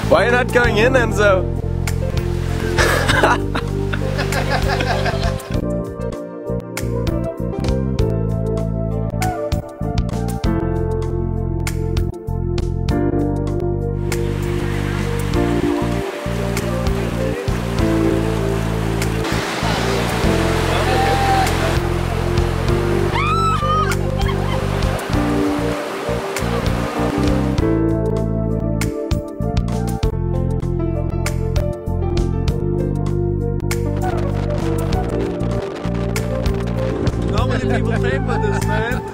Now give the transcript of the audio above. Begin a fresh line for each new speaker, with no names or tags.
Why are you not going in, Enzo?
People pay for this, man.